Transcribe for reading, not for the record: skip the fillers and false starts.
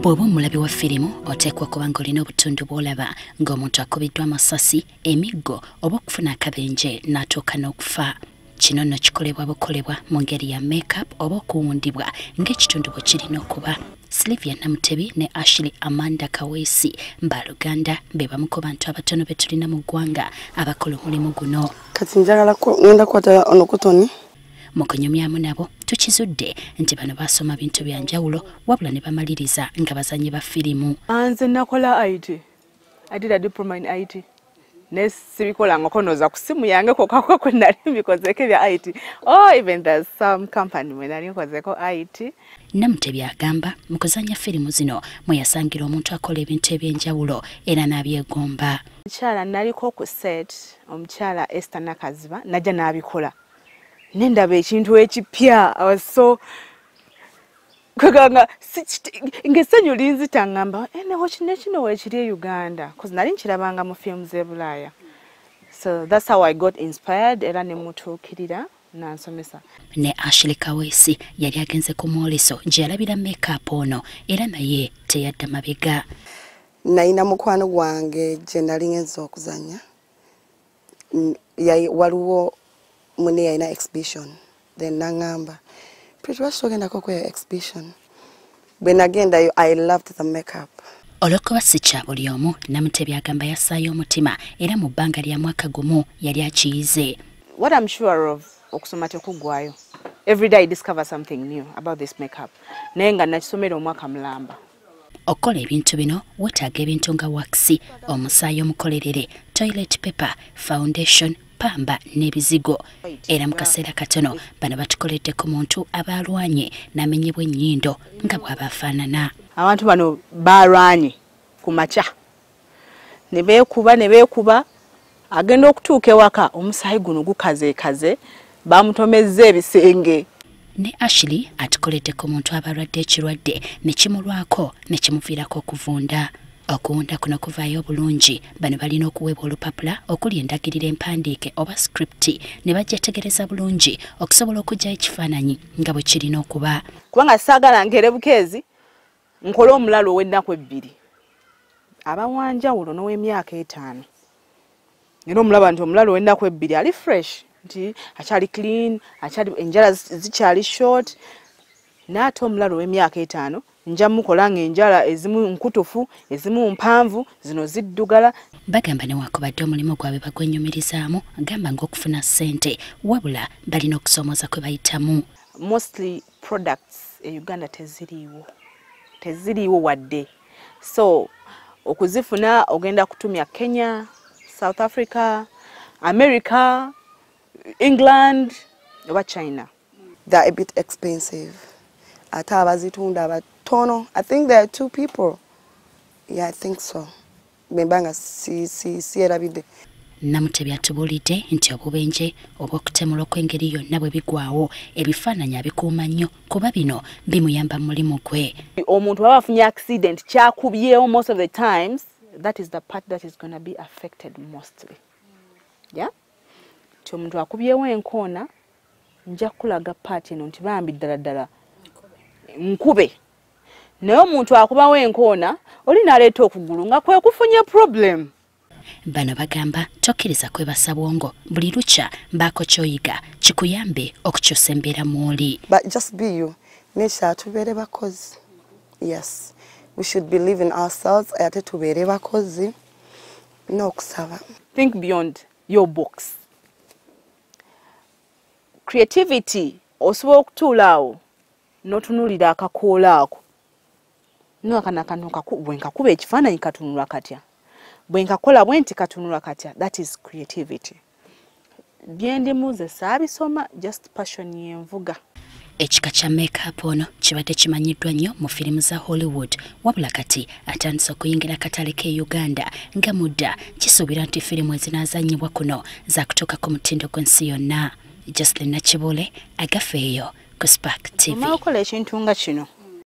Bw'oba omulabi wa firimu oteekwa kuba ng'olina obutundu bw'olaba ng'omuntu akubiddwa amasasi, emiggo oba okufuna akabenje n'atuuka n'okufa. Kino nno kikolebwa bukolebwa mu ngeri ya make-up oba okuwundibwa ng'ekitundu bwe kirina okuba. Sylvia Namutebi ne Ashley Amanda Kaweesi Mbaluganda be bamu ku bantu abatono be tulina mu ggwanga abakola omulimu guno. Kati njagala ngenda kukwata ono kutoni. Mu kunyumyamu nabo tukizudde nti bano basoma bintu bya njawulo wabula ne bamaliriza nga bazanyi ba firimu. Nze nakola IT. I did a diploma in IT. Nesibikola ngokonoza ku simu yange kokako kwe nali mbikozeko bya IT. Oh, even there's some company mwe nali nkozeko IT. Namutebi agamba mu kuzanya firimu zino mwe yasangira omuntu akola ebintu eby'enjawulo era n'abyegomba. Omukyala naliko ku set, omukyala Esther Nakaziba najja n'abikola. Nendaba ekintu ekipya. I was so kuganga ngesenyu linzi tangamba kino wekiri Uganda cause nali nkirabanga mu films e Bulaya. So that's how I got inspired era ne mutuukirira nansomesa. Ne Ashley Kaweesi yali agenze ku mwoleso gye yalabira make-up ono era naye teyadda mabega. Nalina mukwano gwange gye nali ngenza okuzanya. Waliwo mune yalina exhibition. Then nangamba pretty much togenda ko exhibition. When again I loved the makeup. Olwokuba si kya buli omu, Namutebi agamba yassaayo omutima era mu bbanga lya mwaka gumu yali akiyize. What I'm sure of okusoma tekuggwaayo. Every day I discover something new about this makeup. Naye nga nakisomera omwaka mulamba. Okola ebintu bino weetaaga ebintu nga waxi, omusaayi omukolerere, toilet paper, foundation, pamba n'ebizigo. Era mu kaseera katono bano batukoledde ku muntu abalwanye n'amenyebwa ennyindo nga bw'aba afaanana. Abantu bano balwanye ku makya. Ne beekuba agenda okutuuka ewaka omusaayi guno gukazeekaze bamutomezza ebisenge. Ne Ashley atukoledde ku muntu abalwadde ekirwadde ne kimulwako ne kimuviirako okuvunda. Okuwunda kuno kuvaayo bulungi bano balina okuweebwa olupapula okuli endagiriro empandiike oba script ne bagyetegereza bulungi okusobola okugyayo ekifaananyi nga bwe kirina okuba. Kubanga saagala ngere bukeezi nkole omulalo ow'ennaku 2. Abawanjawulo n'ow'emyaka 5. Era omulaba nti omulalo ow'ennaku 2 ali fresh nti akyali clean, enjala zikyali short. N'ate omulalo ow'emyaka 5 nja mukola ng'enjala ezimu nkutufu, ezimu mpanvu, zino ziddugala. Bagamba newaakubadde omulimu gwabwe bagwenyumirizaamu gamba ng'okufuna ssente wabula balina okusomooza kwe bayitamu. Mostly products e Uganda teziriiwo wadde. So okuzifuna ogenda kutumya Kenya, South Africa, America, England oba China. They're a bit expensive. Ate abazitunda abatono. I think there are 2 people. Yeah, I think so. Mbanga si erabide. Namutebi atubuulidde nti obubenje obw'okutemula okw'engeri yonna bwe bigwawo ebifaananyi abikuuma nnyo kuba bino bimuyamba mu mulimu gwe. Omuntu aba afunye accident kyakubyewo most of the times, that is the part that is going to be affected mostly. Yeah? Ti omuntu akubyewo enkoona nja kulaga part eno nti bambi ddala nkube. Naye omuntu akubawo enkoona oli n'aleeta okugulu nga kwe kufunye problem. Bano bagamba tokkiriza kwebasa bwongo buli lukya mbaako ky'oyiga kikuyambe okukyusa embeera mw'oli. But just be you. Nesha tubeere bakozi. Yes. We should believe in ourselves. Ate tubeere bakozi. N'okusaba. Think beyond your box. Creativity osobola okutuulaawo n'otunuulira akakoola ako. Bwenkakuba ekifaananyi katunulwa katya. Bwenkakola bwenti katunulwa katya. That is creativity. Byendimuze saabisoma just passion y'envuga. Ekika kya make-up ono kibadde kimanyiddwa nnyo mu firimu za Hollywood wabula kati atandise okuyingira katale k'e Uganda nga mudda kisuubira nti firimu ezinaazannyibwa kuno zaakutuuka ku mutindo gw'ensi yonna. Jocelyn Nakibole agafeeyo ku Spark TV. Okola ekintu nga kino